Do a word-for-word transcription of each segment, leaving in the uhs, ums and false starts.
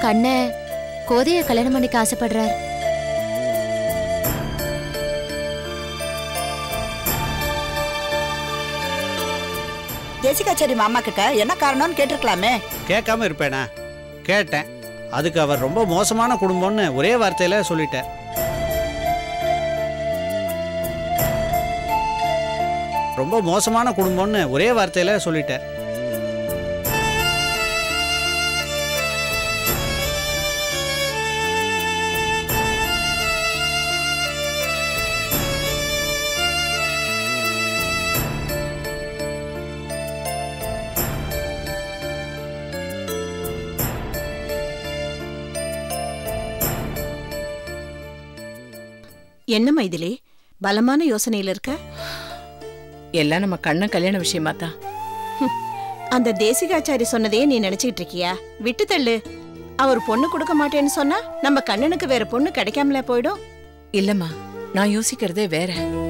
கண்ணை கோதைய கல்யாணம் பண்ணிக்க ஆசைப்படுறார். தேசிகாச்சாரி மாமா கிட்ட என்ன காரணம்னு கேட்டிருக்கலாமே. கேட்காம இருப்பேனா? கேட்டேன். அதுக்கு அவர் ரொம்ப மோசமான குடும்பம்னு ஒரே வார்த்தையில சொல்லிட்டார். ரொம்ப மோசமான குடும்பம்னு ஒரே வார்த்தையில சொல்லிட்டார். என்ன மைதிலி, பலமான யோசனையில இருக்க? எல்லாம் நம்ம கண்ண கல்யாண விஷயமா தான். அந்த தேசிகாச்சாரி சொன்னதையே நீ நினைச்சுக்கிட்டு இருக்கியா? விட்டு தள்ளு. அவர் பொண்ணு கொடுக்க மாட்டேன்னு சொன்னா நம்ம கண்ணனுக்கு வேற பொண்ணு கிடைக்காமல போயிடும். இல்லம்மா, நான் யோசிக்கிறதே வேற.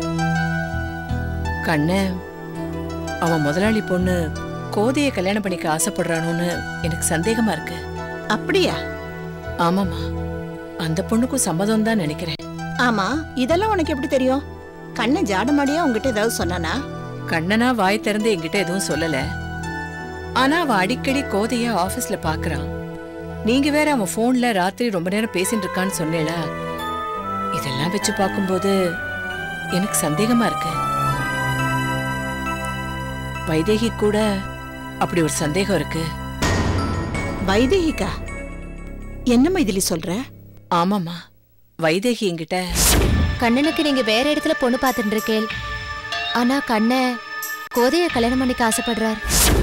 கண்ண அவன் முதலாளி பொண்ணு கோதைய கல்யாணம் பண்ணிக்க ஆசைப்படுறானோன்னு எனக்கு சந்தேகமா இருக்கு. அப்படியா? ஆமாமா, அந்த பொண்ணுக்கும் சம்மதம் தான் நினைக்கிறேன். ஆமா, இதெல்லாம் உனக்கு எப்படி தெரியும்? கண்ணன் ஜாடமாடியா உங்ககிட்ட ஏதாவது சொன்னானா? கண்ணனா வாய் திறந்து என்கிட்ட எதுவும் சொல்லல. ஆனா அவன் அடிக்கடி கோதைய ஆபீஸ்ல பாக்குறான். நீங்க வேற அவன் போன்ல ராத்திரி ரொம்ப நேரம் பேசிட்டு இருக்கான்னு சொன்னேல. இதெல்லாம் வச்சு பார்க்கும்போது எனக்கு சந்தேகமா இருக்கு. வைதேகி கூட அப்படி ஒரு சந்தேகம் இருக்கு. வைதேகிக்கா? என்ன மைதிலி சொல்ற? ஆமாமா, வைதேகி என்கிட்ட கண்ணனுக்கு நீங்க வேற இடத்துல பொண்ணு பார்த்துட்டு இருக்கேன், ஆனா கண்ண கோதைய கல்யாணம் பண்ணிக்க ஆசைப்படுறார்.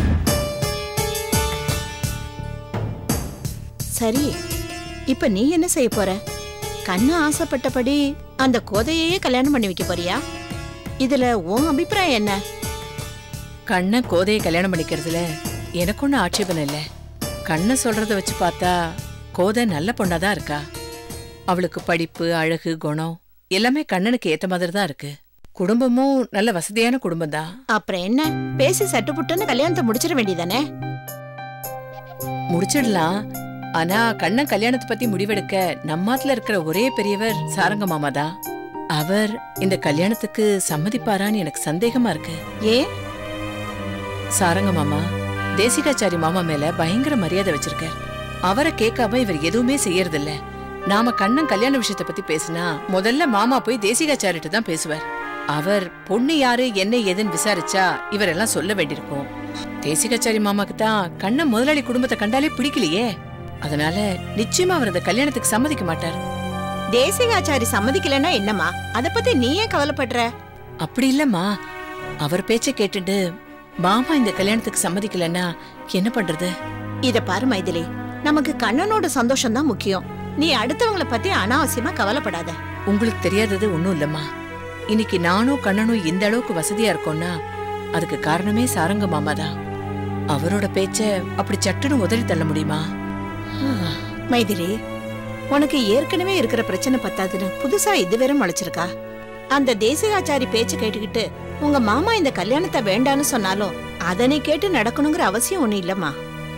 சரி, இப்ப நீ என்ன செய்ய போற? கண்ண ஆசைப்பட்டபடி அந்த கோதையே கல்யாணம் பண்ணி வைக்க போறியா? இதுல உன் அபிப்பிராயம் என்ன? கண்ண கோதைய கல்யாணம் பண்ணிக்கிறதுல எனக்கு ஒன்னும் ஆட்சேபம் இல்ல. கண்ண சொல்றத வச்சு பார்த்தா கோதை நல்ல பொண்ணாதான் இருக்கா. அவளுக்கு படிப்பு, அழகு, குணம் எல்லாமே கண்ணனுக்கு ஏத்த மாதிரி தான் இருக்கு. குடும்பமும் நல்ல வசதியான குடும்பம் தான். அப்புறம் என்ன, பேசி சட்டுப்புட்டுன்னு கல்யாணத்தை முடிச்சிட வேண்டியதானே? முடிச்சிடலாம். ஆனா கண்ணன் கல்யாணத்தை பத்தி முடிவெடுக்க நம்மாத்துல இருக்கிற ஒரே பெரியவர் சாரங்க மாமா தான். அவர் இந்த கல்யாணத்துக்கு சம்மதிப்பாரான்னு எனக்கு சந்தேகமா இருக்கு. ஏ? சாரங்க மாமா தேசிகாச்சாரி மாமா மேல பயங்கர மரியாதை வச்சிருக்கார். அவரை கேட்காம இவர் எதுவுமே செய்யறதில்ல. நாம கண்ணன் கல்யாண விஷயத்தை பத்தி பேசினா முதல்ல மாமா போய் தேசிகாச்சாரிட்டு தான் பேசுவார். அவர் பொண்ணு யாரு என்ன ஏதுன்னு விசாரிச்சா இவரெல்லாம் சொல்ல வேண்டியிருக்கும். தேசிகாச்சாரி மாமாக்கு தான் கண்ணன் முதலாளி குடும்பத்தை கண்டாலே பிடிக்கலையே. அதனால நிச்சயமா அவர் அந்த கல்யாணத்துக்கு சம்மதிக்க மாட்டார். தேசிகாச்சாரி சம்மதிக்கலன்னா என்னம்மா, அத பத்தி நீ ஏன் கவலைப்படுற? அப்படி இல்லம்மா, அவர் பேச்ச கேட்டுட்டு மாமா இந்த கல்யாணத்துக்கு சம்மதிக்கலன்னா என்ன பண்றது? இத பாரு மைதிலி, நமக்கு கண்ணனோட சந்தோஷம் தான் முக்கியம். நீ அடுத்தவங்கள பத்தி அனாவசியமா கவலைப்படாத. உங்களுக்கு தெரியாதது ஒண்ணும் இல்லம்மா. இன்னைக்கு நானும் கண்ணனும் இந்த அளவுக்கு வசதியா இருக்கோம்னா அதுக்கு காரணமே சாரங்க மாமா தான். அவரோட பேச்ச அப்படி சட்டுன்னு உதறி தள்ள முடியுமா? மைதிலி, உனக்கு ஏற்கனவே இருக்கிற பிரச்சனை பத்தாதுன்னு புதுசா இது வேற முளைச்சிருக்கா? அந்த தேசிகாச்சாரி பேச்சு கேட்டுக்கிட்டு உங்க மாமா இந்த கல்யாணத்தை வேண்டான்னு சொன்னாலும் அதனை கேட்டு நடக்கணுங்கிற அவசியம் ஒண்ணு இல்லம்மா.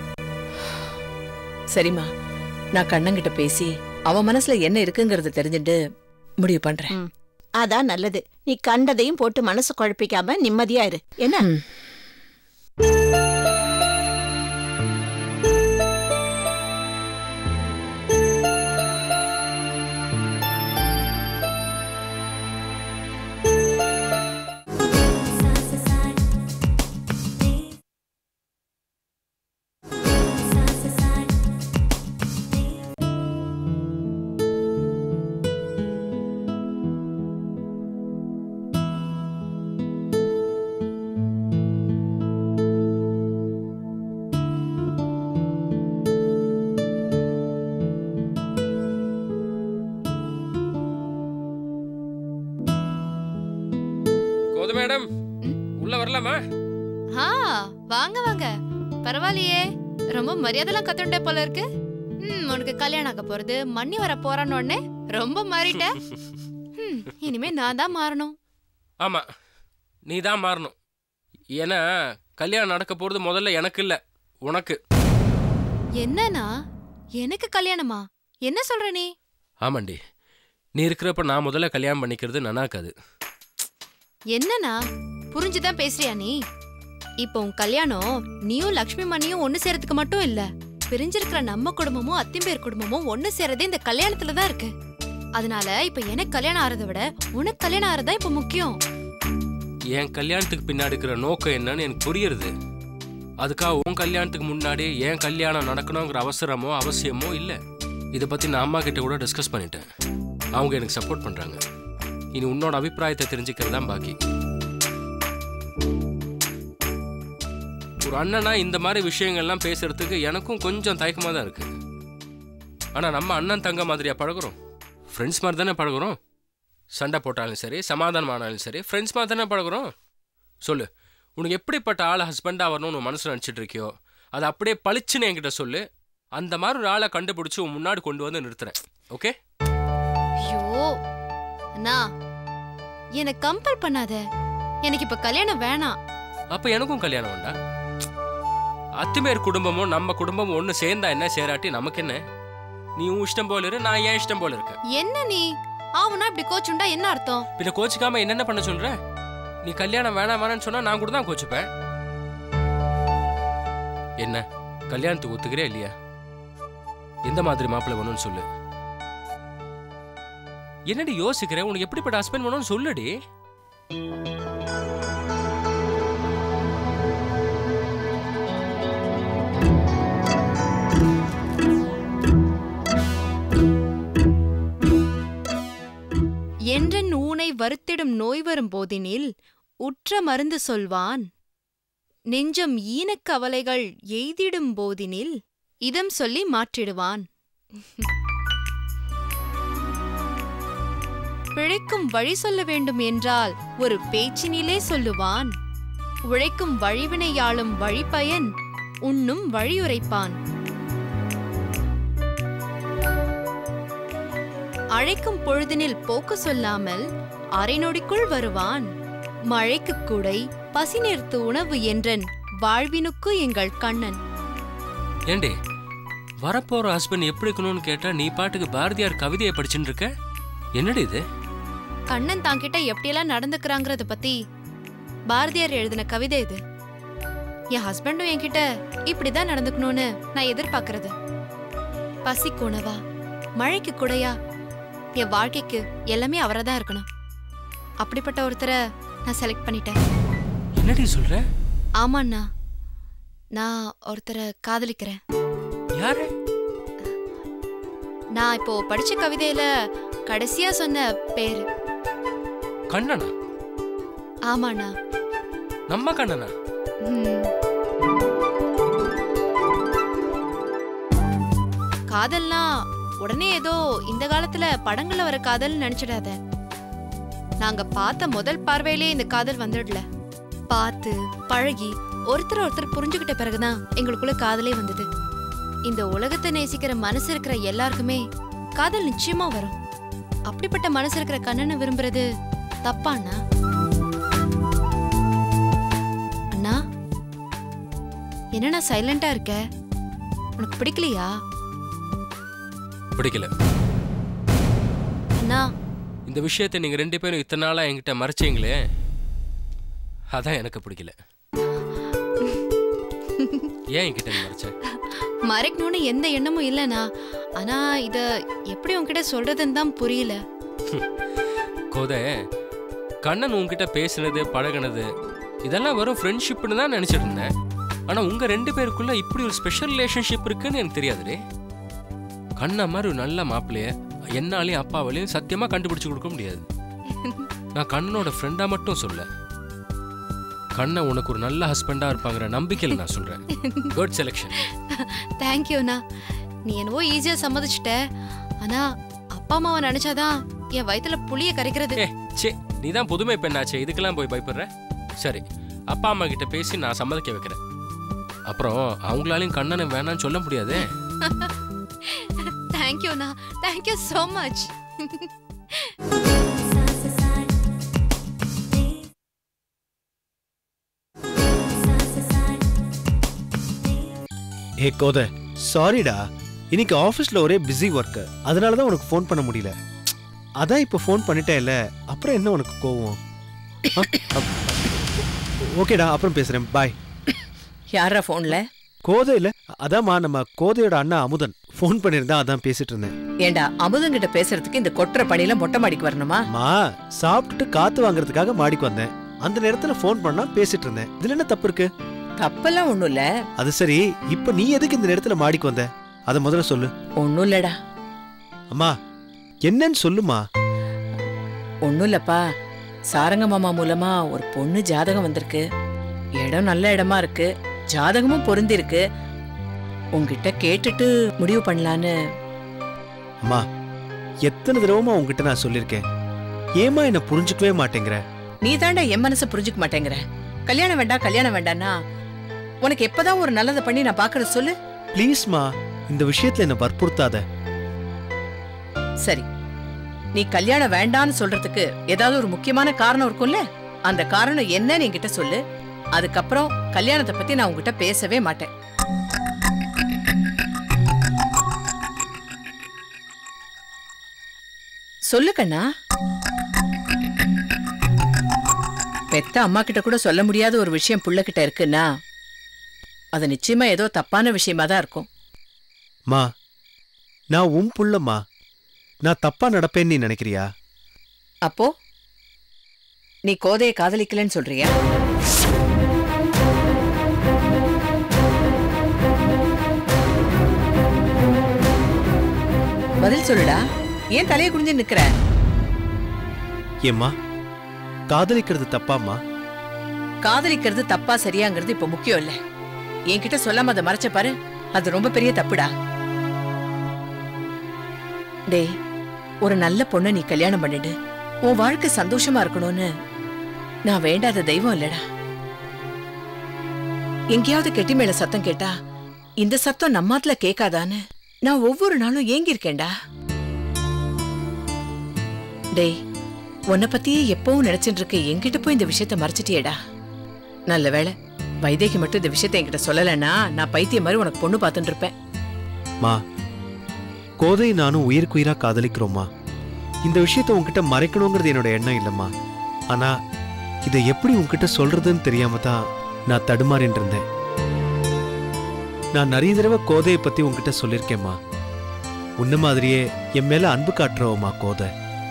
சரிம்மா, நான் கண்ணங்கிட்ட பேசி அவன் மனசுல என்ன இருக்குங்கறத தெரிஞ்சுட்டு முடிவு பண்றேன். அதான் நல்லது. நீ கண்டதையும் போட்டு மனசு குழப்பிக்காம நிம்மதியா இரு. என்ன? மேடம் உள்ள வரலாமா? ஆ, வாங்க வாங்க. பரவாயில்லையே, ரொம்ப மரியாதைலாம் கத்துண்டே போல இருக்கு. ம், உனக்கு கல்யாணம் ஆக போறது மண்ணி வர போறான்னு உடனே ரொம்ப மாறிட்ட. ம், இனிமே நான் தான் மாறணும். ஆமா, நீ தான் மாறணும். ஏன்னா கல்யாணம் நடக்க போறது முதல்ல எனக்கு இல்ல, உனக்கு. என்னன்னா எனக்கு கல்யாணமா? என்ன சொல்ற நீ? ஆமாண்டி, நீ இருக்கிறப்ப நான் முதல்ல கல்யாணம் பண்ணிக்கிறது நன்னாக்காது. என்னண்ணா புரிஞ்சுதான் பேசுறியா நீ? இப்போ உன் கல்யாணம் நீயும் லக்ஷ்மி மணியும் ஒண்ணு சேரத்துக்கு மட்டும் இல்ல, பிரிஞ்சிருக்கிற நம்ம குடும்பமும் அத்திம்பேர் குடும்பமும் ஒண்ணு சேரதே இந்த கல்யாணத்துலதான் இருக்கு. அதனால இப்ப எனக்கு கல்யாணம் ஆறதை விட உனக்கு கல்யாணம் ஆறதா இப்ப முக்கியம். என் கல்யாணத்துக்கு பின்னாடி இருக்கிற நோக்கம் என்னன்னு எனக்கு புரியுறது. அதுக்காக உன் கல்யாணத்துக்கு முன்னாடி என் கல்யாணம் நடக்கணுங்கிற அவசரமோ அவசியமோ இல்லை. இதை பற்றி நான் அம்மா கிட்ட கூட டிஸ்கஸ் பண்ணிட்டேன். அவங்க எனக்கு சப்போர்ட் பண்ணுறாங்க. இனி உன்னோட அபிப்பிராயத்தை தெரிஞ்சுக்கிறது தான் பாக்கி. ஒரு அண்ணனா இந்த மாதிரி விஷயங்கள்லாம் பேசுறதுக்கு எனக்கும் கொஞ்சம் தயக்கமாக தான் இருக்கு. ஆனால் நம்ம அண்ணன் தங்க மாதிரியா பழகுறோம்? ஃப்ரெண்ட்ஸ் மாதிரி தானே பழகுறோம். சண்டை போட்டாலும் சரி, சமாதானம் ஆனாலும் சரி, ஃப்ரெண்ட்ஸ் மாதிரி தானே பழகுறோம். சொல்லு, உனக்கு எப்படிப்பட்ட ஆள் ஹஸ்பண்டாக வரணும்னு உன் மனசில் நினச்சிட்டு இருக்கியோ அதை அப்படியே பளிச்சுன்னு என்கிட்ட சொல்லு. அந்த மாதிரி ஒரு ஆளை கண்டுபிடிச்சி உன் முன்னாடி கொண்டு வந்து நிறுத்துறேன். ஓகே? ஐயோ அண்ணா, என்னை கம்பல் பண்ணாத. எனக்கு இப்ப கல்யாணம் வேணாம். அப்ப எனக்கும் கல்யாணம் வேண்டாம். அத்துமேர் குடும்பமும் நம்ம குடும்பமும் ஒண்ணு சேர்ந்தா என்ன, சேராட்டி நமக்கு என்ன? நீ உன் இஷ்டம் போல இரு, நான் ஏன் இஷ்டம் போல இருக்க. என்ன நீ ஆவுனா இப்படி கோச்சுண்டா என்ன அர்த்தம்? பின்ன கோச்சுக்காம என்னென்ன பண்ண சொல்ற? நீ கல்யாணம் வேணாம் வேணான்னு சொன்னா நான் கூட தான் கோச்சுப்பேன். என்ன கல்யாணத்துக்கு ஒத்துக்கிறே இல்லையா? எந்த மாதிரி மாப்பிள்ளை வேணும்னு சொல்லு. என்னடி யோசிக்கிறேன்? உனக்கு எப்படிப்பட்ட ஹஸ்பண்ட் வேணும்னு சொல்லுடி. என்றன் ஊனை வருத்திடும் நோய் வரும் போதினில் உற்ற மருந்து சொல்வான். நெஞ்சம் ஈனக் கவலைகள் எய்திடும் போதினில் இதம் சொல்லி மாற்றிடுவான். பிழைக்கும் வழி சொல்ல வேண்டும் என்றால் ஒரு பேச்சினிலே சொல்லுவான். உழைக்கும் வழிவினையாளும் வழிபயன் உண்ணும் வழியுரைப்பான். அழைக்கும் பொழுதினில் போக்கு சொல்லாமல் அரை நொடிக்குள் வருவான். மழைக்கு குடை பசி நேர்த்து உணவு என்றன் வாழ்வினுக்கு எங்கள் கண்ணன். ஏண்டே, வரப்போற ஹஸ்பண்ட் எப்படி இருக்கணும்னு கேட்டா நீ பாட்டுக்கு பாரதியார் கவிதையை படிச்சுட்டு இருக்க. என்னடி இது? கண்ணன் தாங்கிட்ட எப்படியெல்லாம் நடந்துக்கிறாங்கிறத பத்தி பாரதியார் எழுதின கவிதை இது. என் ஹஸ்பண்டும் என்கிட்ட இப்படிதான் நடந்துக்கணும்னு நான் எதிர்பார்க்கறது. பசிக்கு உணவா, மழைக்கு குடையா, என் வாழ்க்கைக்கு எல்லாமே அவரை தான் இருக்கணும். அப்படிப்பட்ட ஒருத்தரை நான் செலக்ட் பண்ணிட்டேன். என்னடி சொல்ற? ஆமாண்ணா, நான் ஒருத்தரை காதலிக்கிறேன். யாரு? நான் இப்போ படிச்ச கவிதையில கடைசியா சொன்ன பேரு கண்ணனா? ஆமாண்ணா. நம்ம கண்ணனா? காதல்னா உடனே ஏதோ இந்த காலத்துல படங்கள்ல வர காதல் நினைச்சிடாத. நாங்க பார்த்த முதல் பார்வையிலே இந்த காதல் வந்துடல. பார்த்து பழகி ஒருத்தர் ஒருத்தர் புரிஞ்சுக்கிட்ட பிறகுதான் எங்களுக்குள்ள காதலே வந்தது. இந்த உலகத்தை நேசிக்கிற மனசு இருக்கிற எல்லாருக்குமே காதல் நிச்சயமா வரும். அப்படிப்பட்ட மனசு இருக்கிற கண்ணனை விரும்புறது தப்பாண்ணா? அண்ணா, என்னண்ணா சைலண்டா இருக்க? உனக்கு பிடிக்கலையா? பிடிக்கல. அண்ணா, இந்த விஷயத்தை நீங்க ரெண்டு பேரும் இத்தனை நாளா என்கிட்ட மறைச்சீங்களே, அதான் எனக்கு பிடிக்கல. ஏன் என்கிட்ட மறைச்ச? மறைக்கணும்னு எந்த எண்ணமும் இல்லைண்ணா. ஆனா இத எப்படி உன்கிட்ட சொல்றதுன்னு தான் புரியல. கோதை, கண்ணன் உன்கிட்ட பேசுனது பழகினது இதெல்லாம் வெறும் ஃப்ரெண்ட்ஷிப்னு தான் நினைச்சிட்டு இருந்தேன். ஆனா உங்க ரெண்டு பேருக்குள்ள இப்படி ஒரு ஸ்பெஷல் ரிலேஷன்ஷிப் இருக்குன்னு எனக்கு தெரியாதுடே. கண்ணா மாதிரி ஒரு நல்ல மாப்பிள்ளைய என்னாலையும் அப்பாவாலையும் சத்தியமா கண்டுபிடிச்சு கொடுக்க முடியாது. நான் கண்ணனோட ஃப்ரெண்டா மட்டும் சொல்ல, கண்ணன் உனக்கு ஒரு நல்ல ஹஸ்பண்டா இருப்பாங்கிற நம்பிக்கையில் நான் சொல்றேன். Good selection. தேங்க்யூண்ணா. நீ என்னவோ ஈஸியா சம்மதிச்சிட்ட. ஆனா அப்பா அம்மாவை நினைச்சாதான் என் வயித்துல புளிய கரைக்கிறது. சே, நீ தான் புதுமை பெண்ணாச்சே, இதுக்கெல்லாம் போய் பயப்படுற? சரி, அப்பா அம்மா கிட்ட பேசி நான் சம்மதிக்க வைக்கிறேன். அப்புறம் அவங்களாலையும் கண்ணனை வேணான்னு சொல்ல முடியாது. தேங்க்யூண்ணா, தேங்க்யூ so much. ஏ கோதை, சாரிடா. இன்னைக்கு ஆஃபீஸில் ஒரே பிஸி ஒர்க்கு, அதனால தான் உனக்கு ஃபோன் பண்ண முடியல. அதான் இப்போ ஃபோன் பண்ணிட்டேன்ல, அப்புறம் என்ன உனக்கு கோவம்? ஓகேடா, அப்புறம் பேசுகிறேன், பாய். யாரா ஃபோன்ல? கோதை இல்லை, அதாம்மா நம்ம கோதையோட அண்ணா அமுதன் ஃபோன் பண்ணியிருந்தா, அதான் பேசிட்டு இருந்தேன். ஏண்டா அமுதங்கிட்ட பேசுறதுக்கு இந்த கொற்ற பணியில மொட்டை மாடிக்கு வரணுமா? மா சாப்பிட்டுட்டு காத்து வாங்குறதுக்காக மாடிக்கு வந்தேன். அந்த நேரத்துல ஃபோன் பண்ணா பேசிட்டு இருந்தேன். இதுல என்ன தப்பு இருக்கு? தப்பெல்லாம் ஒண்ணும் இல்ல. அது சரி, இப்ப நீ எதுக்கு இந்த நேரத்துல மாடிக்கு வந்த? அத முதல்ல சொல்லு. ஒண்ணும் இல்லடா. அம்மா என்னன்னு சொல்லுமா. ஒண்ணும் இல்லப்பா, சாரங்க மாமா மூலமா ஒரு பொண்ணு ஜாதகம் வந்திருக்கு. இடம் நல்ல இடமா இருக்கு, ஜாதகமும் பொருந்தி இருக்கு. உங்ககிட்ட கேட்டுட்டு முடிவு பண்ணலான்னு. அம்மா எத்தனை தடவைமா உங்ககிட்ட நான் சொல்லிருக்கேன், ஏமா என்ன புரிஞ்சுக்கவே மாட்டேங்கிற? நீ தாண்டா என் மனசை புரிஞ்சுக்க மாட்டேங்கிற. கல்யாணம் வேண்டாம் கல்யாணம் வேண்டாம்னா உனக்கு எப்பதான் ஒரு நல்லதை பண்ணி நான் பாக்குறது சொல்லு. ப்ளீஸ்மா, இந்த விஷயத்துல என்ன வற்புறுத்தாத. சரி, நீ கல்யாணம் வேண்டான்னு சொல்றதுக்கு ஏதாவது ஒரு முக்கியமான காரணம் இருக்கும்ல, அந்த காரணம் என்னன்னு என்கிட்ட சொல்லு. அதுக்கப்புறம் கல்யாணத்தை பத்தி நான் உங்ககிட்ட பேசவே மாட்டேன். சொல்லு கண்ணா. பெத்த அம்மா கிட்ட கூட சொல்ல முடியாத ஒரு விஷயம் புள்ள கிட்ட இருக்குன்னா அது நிச்சயமா ஏதோ தப்பான விஷயமா தான் இருக்கும். மா நான் உன் புள்ளம்மா, நான் தப்பா நடப்பேன்னு நீ நினைக்கிறியா? அப்போ நீ கோதையை காதலிக்கலன்னு சொல்றியா? பதில் சொல்லுடா. ஏன் தலையை குனிஞ்சு நிக்கிற? ஏம்மா காதலிக்கிறது தப்பாம்மா? காதலிக்கிறது தப்பா சரியாங்கிறது இப்ப முக்கியம் இல்ல. என்கிட்ட சொல்லாம அதை மறைச்ச பாரு, அது ரொம்ப பெரிய தப்புடா. டேய், ஒரு நல்ல பொண்ணை நீ கல்யாணம் பண்ணிடு, உன் வாழ்க்கை சந்தோஷமா இருக்கணும்னு நான் வேண்டாத தெய்வம் இல்லடா. எங்கேயாவது கெட்டி மேல சத்தம் கேட்டா இந்த சத்தம் நம்மாத்துல கேட்காதான்னு நான் ஒவ்வொரு நாளும் ஏங்கி இருக்கேன்டா. டேய், உன்னை பத்தியே எப்பவும் நினைச்சிட்டு இருக்க என்கிட்ட போய் இந்த விஷயத்த மறைச்சிட்டியேடா. நல்ல வேளை வைதேகி மட்டும் இந்த விஷயத்த என்கிட்ட சொல்லலைன்னா நான் பைத்தியம் மாதிரி உனக்கு பொண்ணு பார்த்துட்டு இருப்பேன். மா கோதை நானும் உயிருக்கு உயிரா காதலிக்கிறோம்மா. இந்த விஷயத்த உன்கிட்ட மறைக்கணுங்கிறது என்னோட எண்ணம் இல்லம்மா. ஆனா இதை எப்படி உன்கிட்ட சொல்றதுன்னு தெரியாம தான் நான் தடுமாறின்னு இருந்தேன். நான் நிறைய தடவை கோதையை பத்தி உன்கிட்ட சொல்லியிருக்கேம்மா. உன்ன மாதிரியே என் மேல அன்பு காட்டுறவம்மா கோதை.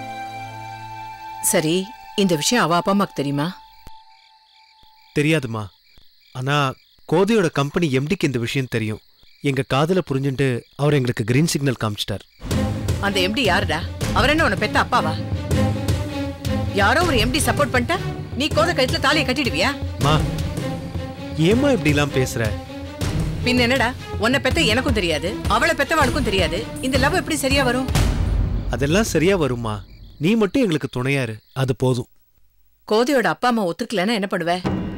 சரி, இந்த விஷயம் அவ அப்பா அம்மாக்கு தெரியுமா? தெரியாதுமா. ஆனா கோதையோட கம்பெனி எம்டிக்கு இந்த விஷயம் தெரியும். எங்க காதல புரிஞ்சுட்டு அவர் எங்களுக்கு கிரீன் சிக்னல் காமிச்சிட்டார். அந்த எம்டி யாருடா? அவர் என்ன உன்னை பெத்த அப்பாவா? யாரோ ஒரு எம்டி சப்போர்ட் பண்ணிட்டா நீ கோதை கழுத்துல தாலியை கட்டிடுவியா? மா ஏமா இப்படி எல்லாம் பேசுற? பின் என்னடா, உன்னை பெத்த எனக்கும் தெரியாது, அவளை பெத்தவாளுக்கும் தெரியாது. இந்த லவ் எப்படி சரியா வரும்? அதெல்லாம் சரியா வருமா? நீ மட்டும் எங்களுக்கு துணையாரு, அது போதும். கோதையோட அப்பா அம்மா ஒத்துக்கலன்னா என்ன பண்ணுவ?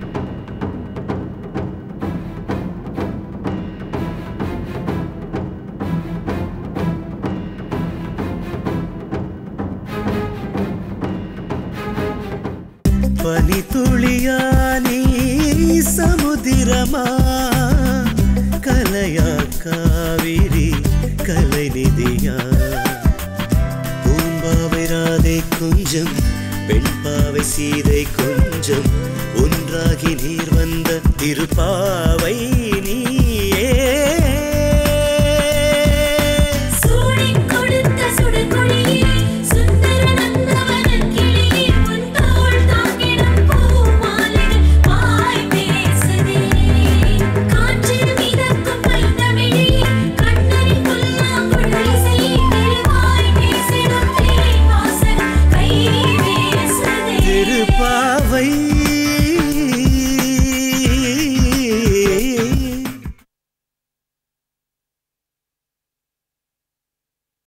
பனி துளியா நீ சமுதிரமா, கலையா காவிரி கலை நிதியா, பூம்பாவை ராதை கொஞ்சம் பெண்பாவை சீதை கொஞ்சம் ஒன்றாகி நீர் வந்த திருப்பாவை